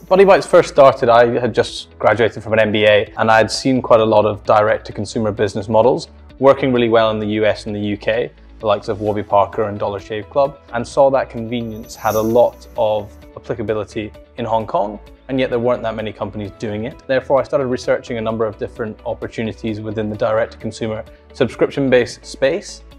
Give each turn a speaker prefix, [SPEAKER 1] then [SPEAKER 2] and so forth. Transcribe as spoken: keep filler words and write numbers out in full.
[SPEAKER 1] Buddy Bites first started, I had just graduated from an M B A and I had seen quite a lot of direct-to-consumer business models working really well in the U S and the U K, the likes of Warby Parker and Dollar Shave Club, and saw that convenience had a lot of applicability in Hong Kong, and yet there weren't that many companies doing it. Therefore, I started researching a number of different opportunities within the direct-to-consumer subscription-based space,